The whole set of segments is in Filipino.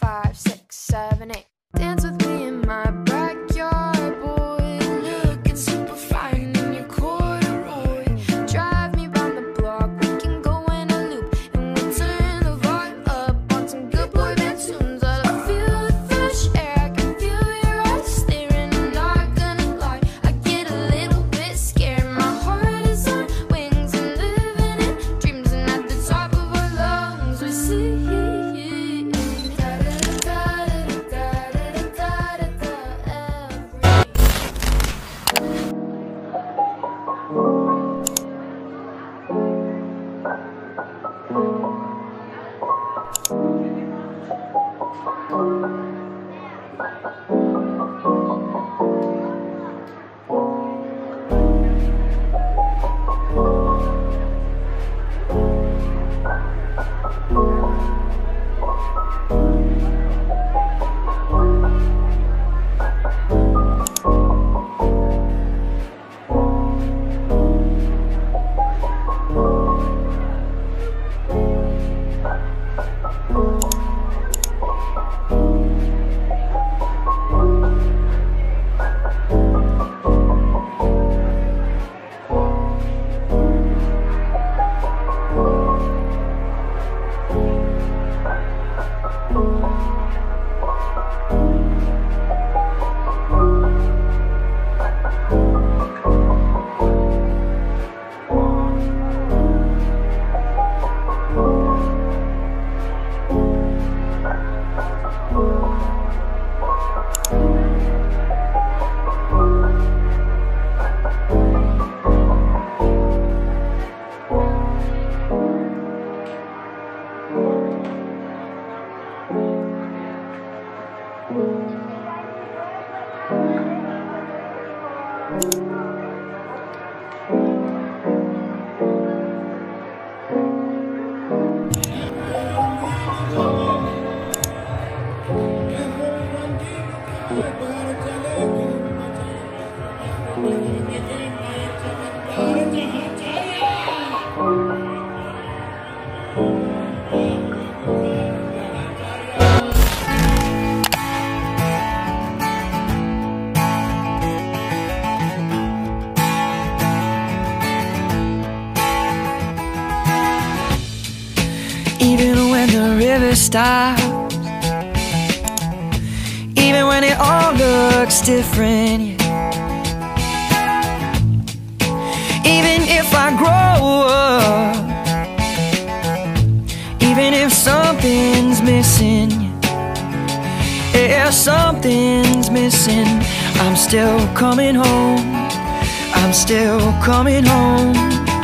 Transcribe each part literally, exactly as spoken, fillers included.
five, six, seven, eight. Dance with me in my backyard, boy. Looking super fine in your corduroy. Drive me round the block, we can go in a loop, and we'll turn the vibe up on some good boy band tunes. I feel the fresh air, I can feel your eyes staring. I'm not gonna lie, I get a little bit scared. My heart is on wings and living in dreams, and at the top of our lungs we see. Even when the river stops, even when it all looks different, yeah. Even if I grow up, even if something's missing, yeah, yeah, something's missing, I'm still coming home, I'm still coming home.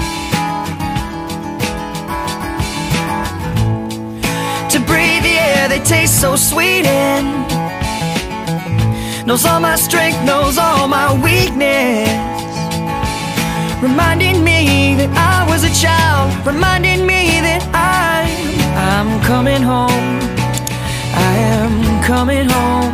To breathe the air that tastes so sweet and knows all my strength, knows all my weakness, reminding me that I was a child, reminding me that I'm, I'm coming home, I am coming home.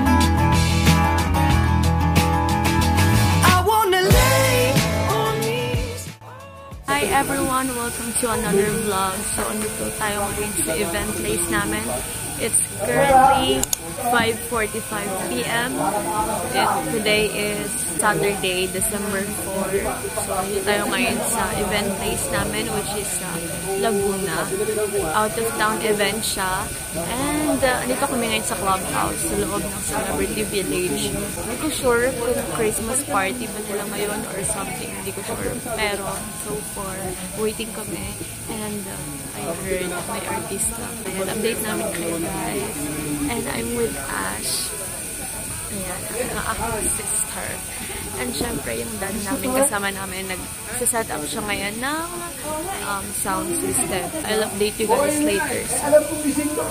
I wanna lay on these. Hi everyone! Welcome to another vlog. So, andito tayo ngayon sa event place namin. It's currently five forty-five p m and today is Saturday, December fourth. So, andito tayo ngayon sa event place namin, which is sa Laguna. Out of town event siya. And uh, andito kami ngayon sa clubhouse sa loob ng Celebrity Village. Hindi ko sure kung Christmas party ba nila ngayon or something. Hindi ko sure. Pero so far, waiting kami. And uh, I heard may artista. Ayan, update namin kayo guys. And I'm with Ash. Ayan, ang aking sister. And syempre, yung dad namin kasama namin, nag-set up siya ngayon ng um, sound system. I'll update you guys later. So,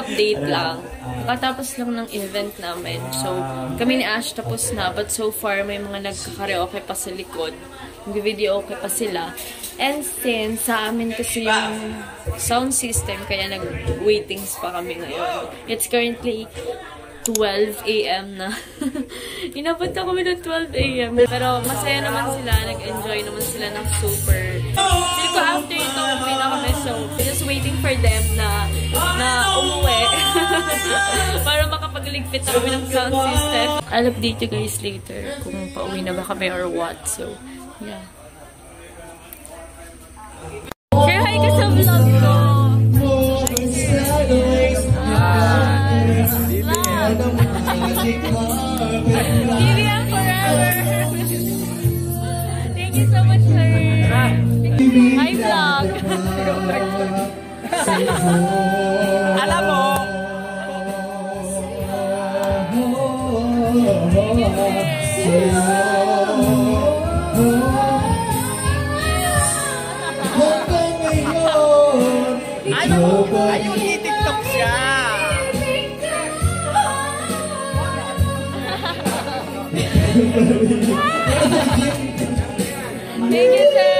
update lang. Kakatapos lang ng event namin. So, kami ni Ash tapos na. But so far, may mga nagkakaraoke pa sa likod. Nag-video okay pa sila. And since sa amin kasi yung sound system, kaya nag-waitings pa kami ngayon. It's currently twelve A M na. Inapunta kami ng twelve A M Pero masaya naman sila. Nag-enjoy naman sila ng super. Feel ko after ito, uwi na kami. So, just waiting for them na na umuwi. Para makapagligpit na kami ng sound system. I'll update you guys later kung pauwi na ba kami or what. So, yeah. Say hi ka sa vlog ko! T V M forever! Thank you so much, sir! Hi, vlog! Alam mo! Ano? Ayun, i-tiktok siya! Thank you, sir!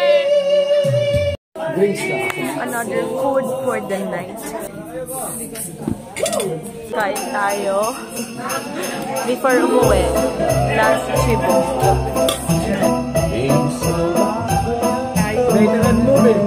Another food for the night. Kain tayo. Before umuwi, last chibo. Later and moving.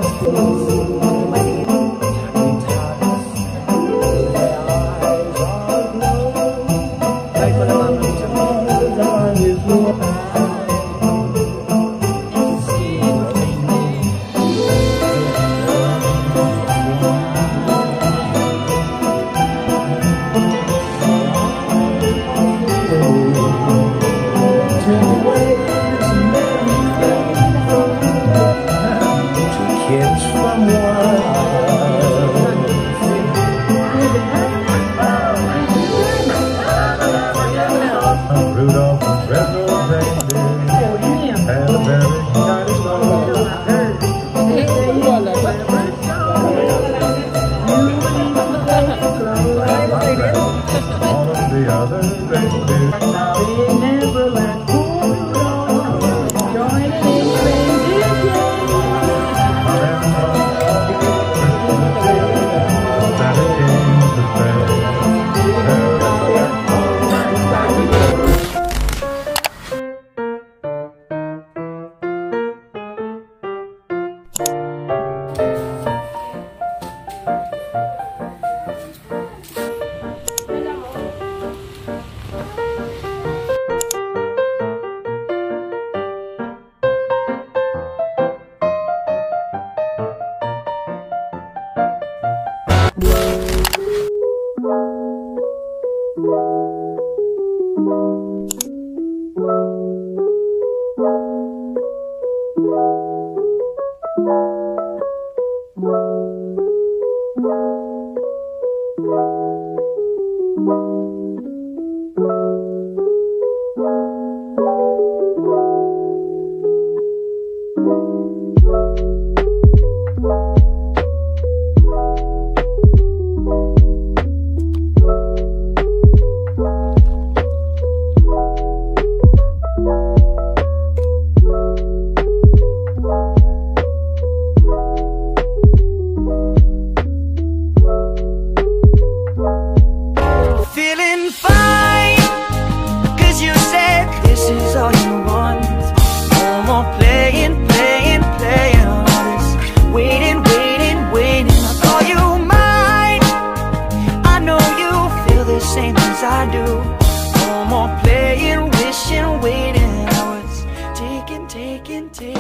I do. No more playing, wishing, waiting. I was taking, taking, taking.